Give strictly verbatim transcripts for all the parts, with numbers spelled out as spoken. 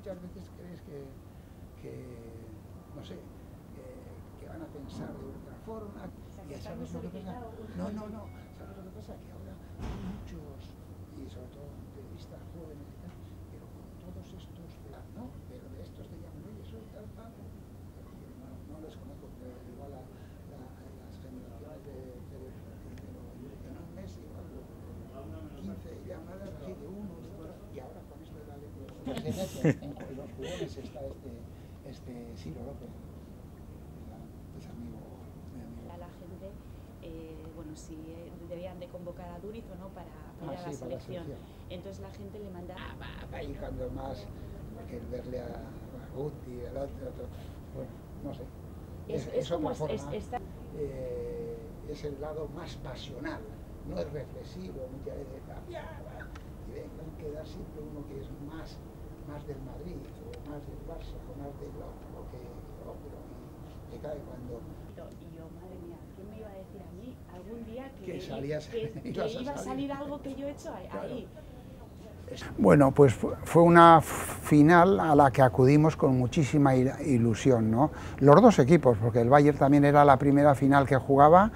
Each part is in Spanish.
muchas veces crees que, que no sé, que, que van a pensar de otra forma. O sea, Y que sabes lo que pasa. No, no, no. ¿Sabes lo que pasa? Que ahora hay muchos, y sobre todo periodistas jóvenes y tal, pero con todos estos, ¿no? Pero de estos te llaman, oye, soy tal, tal. No, no les conozco, pero igual la, la, las generaciones de, de, de, de, de en un mes igual quince llamadas así de uno, de otro, y ahora con esto de la ley pues en, eso, en, en los jugones está este, este Ciro López, es amigo, mi amigo. A la gente, eh, bueno, si eh, debían de convocar a Duriz o no para, para Ah, ir a sí, la, para selección. la selección. Entonces la gente le manda... Ah, va, va a ir cuando más, porque el verle a, a Guti, al otro, otro, bueno, no sé. Es, es, es, es como otra forma, es, está... eh, es el lado más pasional, no es reflexivo, muchas veces, y vengan a quedar siempre uno que es más, más del Madrid, o más del Barça, o más del otro, que otro, y que cae cuando... Y yo, madre mía, ¿quién me iba a decir a mí algún día que, que, salías, que, que iba a salir. salir algo que yo he hecho ahí? Claro. ahí. Bueno, pues fue una final a la que acudimos con muchísima ilusión, ¿no? Los dos equipos, porque el Bayern también era la primera final que jugaba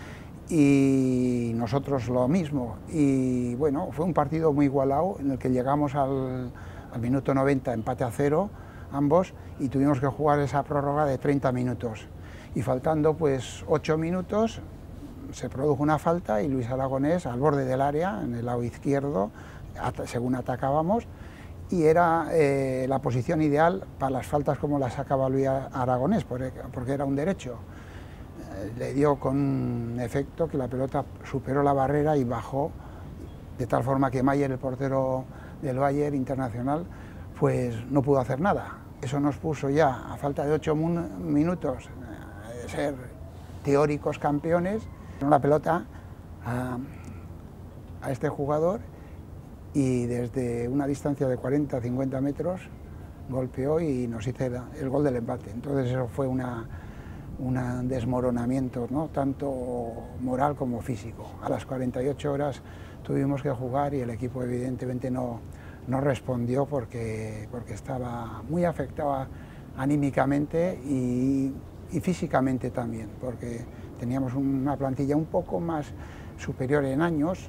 y nosotros lo mismo. Y bueno, fue un partido muy igualado en el que llegamos al, al minuto noventa, empate a cero, ambos, y tuvimos que jugar esa prórroga de treinta minutos. Y faltando pues ocho minutos se produjo una falta y Luis Aragonés al borde del área, en el lado izquierdo, según atacábamos, y era eh, la posición ideal para las faltas como las sacaba Luis Aragonés, porque, porque era un derecho. Eh, le dio con un efecto que la pelota superó la barrera y bajó, de tal forma que Mayer, el portero del Bayern internacional, pues no pudo hacer nada. Eso nos puso ya, a falta de ocho minutos, eh, de ser teóricos campeones, la pelota a, a este jugador, y desde una distancia de cuarenta a cincuenta metros golpeó y nos hizo el gol del empate. Entonces eso fue una, un desmoronamiento, ¿no? Tanto moral como físico. A las cuarenta y ocho horas tuvimos que jugar y el equipo evidentemente no, no respondió porque, porque estaba muy afectado anímicamente y, y físicamente también, porque teníamos una plantilla un poco más superior en años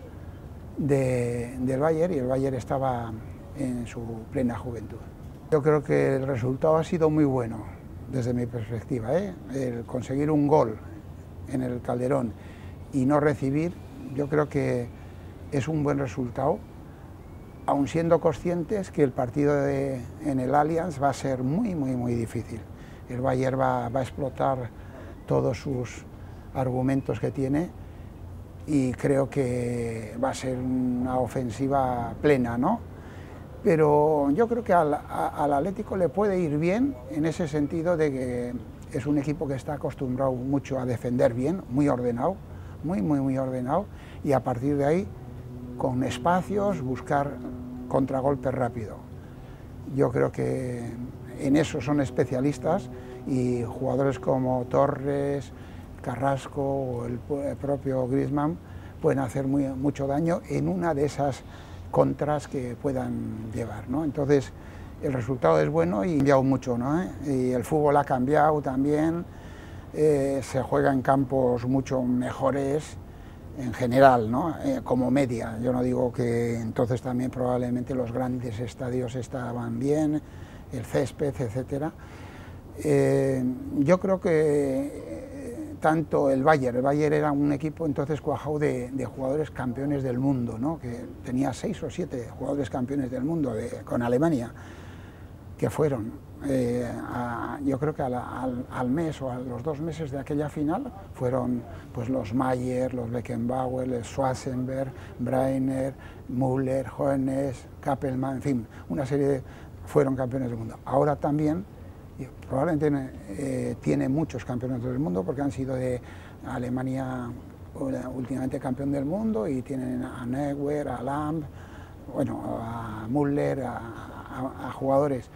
De, del Bayern, y el Bayern estaba en su plena juventud. Yo creo que el resultado ha sido muy bueno desde mi perspectiva, ¿eh? El conseguir un gol en el Calderón y no recibir, yo creo que es un buen resultado, aun siendo conscientes que el partido de, en el Allianz va a ser muy, muy, muy difícil. El Bayern va, va a explotar todos sus argumentos que tiene, y creo que va a ser una ofensiva plena, ¿no? Pero yo creo que al, al Atlético le puede ir bien en ese sentido de que es un equipo que está acostumbrado mucho a defender bien, muy ordenado, muy, muy, muy ordenado, y a partir de ahí, con espacios, buscar contragolpes rápido. Yo creo que en eso son especialistas, y jugadores como Torres, Carrasco o el propio Griezmann pueden hacer muy, mucho daño en una de esas contras que puedan llevar, ¿no? Entonces el resultado es bueno y ha cambiado mucho, ¿no? ¿Eh? Y el fútbol ha cambiado también, eh, se juega en campos mucho mejores en general, ¿no? Eh, como media. Yo no digo que entonces también probablemente los grandes estadios estaban bien, el césped, etcétera. Eh, yo creo que tanto el Bayern, el Bayern era un equipo entonces cuajado de, de jugadores campeones del mundo, ¿no? Que tenía seis o siete jugadores campeones del mundo de, con Alemania, que fueron, eh, a, yo creo que a la, al, al mes o a los dos meses de aquella final, fueron pues los Mayer, los Beckenbauer, el Schwarzenberg, Breiner, Müller, Hoeneß, Kappelmann, en fin, una serie de, fueron campeones del mundo. Ahora también, probablemente eh, tiene muchos campeonatos del mundo porque han sido de Alemania últimamente campeón del mundo, y tienen a Neuer, a Lamb, bueno, a Müller, a, a, a jugadores.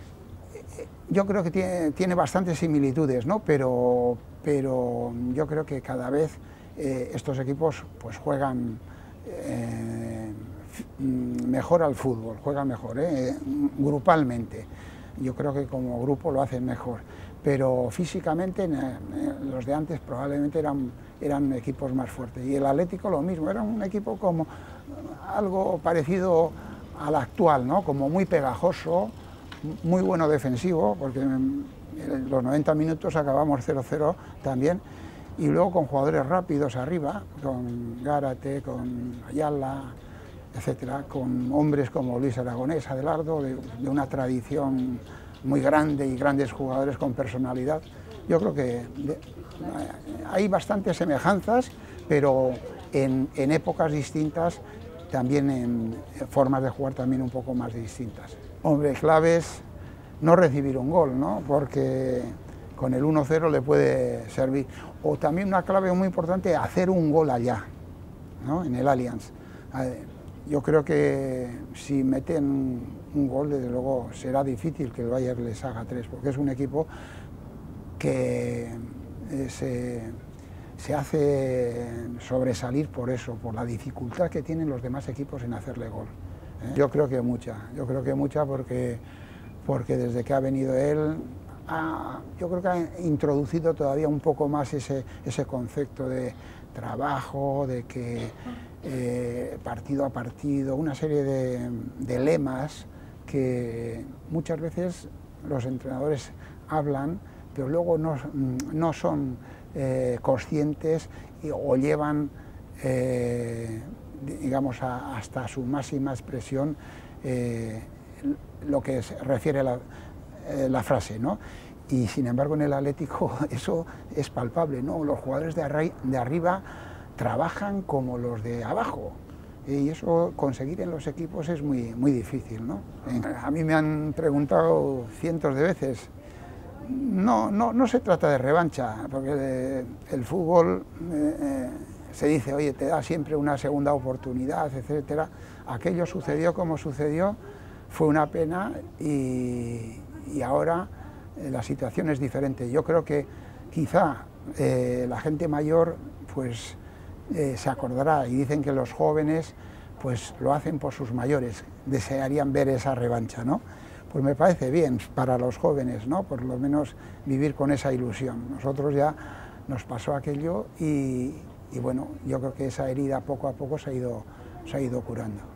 Yo creo que tiene, tiene bastantes similitudes, ¿no? pero, pero yo creo que cada vez eh, estos equipos pues juegan eh, mejor al fútbol, juegan mejor, ¿eh? grupalmente. Yo creo que como grupo lo hacen mejor, pero físicamente los de antes probablemente eran, eran equipos más fuertes. Y el Atlético lo mismo, era un equipo como algo parecido al actual, ¿no? Como muy pegajoso, muy bueno defensivo, porque en los noventa minutos acabamos cero cero también, y luego con jugadores rápidos arriba, con Gárate, con Ayala, etcétera, con hombres como Luis Aragonés, Adelardo, de, de una tradición muy grande y grandes jugadores con personalidad. Yo creo que de, hay bastantes semejanzas, pero en, en épocas distintas, también en formas de jugar también un poco más distintas. Hombre, claves no recibir un gol, ¿no? Porque con el uno cero le puede servir. O también una clave muy importante, hacer un gol allá, ¿no? En el Allianz. Yo creo que si meten un gol, desde luego será difícil que el Bayern les haga tres, porque es un equipo que se, se hace sobresalir por eso, por la dificultad que tienen los demás equipos en hacerle gol. ¿eh? Yo creo que mucha, yo creo que mucha porque, porque desde que ha venido él, ha, yo creo que ha introducido todavía un poco más ese, ese concepto de trabajo, de que eh, partido a partido, una serie de, de lemas que muchas veces los entrenadores hablan, pero luego no, no son eh, conscientes y, o llevan, eh, digamos, a, hasta su máxima expresión eh, lo que se refiere a la, eh, la frase, ¿no? Y sin embargo en el Atlético eso es palpable, ¿no? Los jugadores de, arri de arriba trabajan como los de abajo, y eso conseguir en los equipos es muy, muy difícil, ¿no? A mí me han preguntado cientos de veces. No, no, no se trata de revancha, porque el fútbol eh, se dice, oye, te da siempre una segunda oportunidad, etcétera. Aquello sucedió como sucedió, fue una pena y, y ahora eh, la situación es diferente. Yo creo que quizá eh, la gente mayor pues eh, se acordará, y dicen que los jóvenes pues lo hacen por sus mayores, desearían ver esa revancha, ¿no? Pues me parece bien para los jóvenes, ¿no? Por lo menos vivir con esa ilusión. Nosotros ya nos pasó aquello y, y bueno, yo creo que esa herida poco a poco se ha ido, se ha ido curando.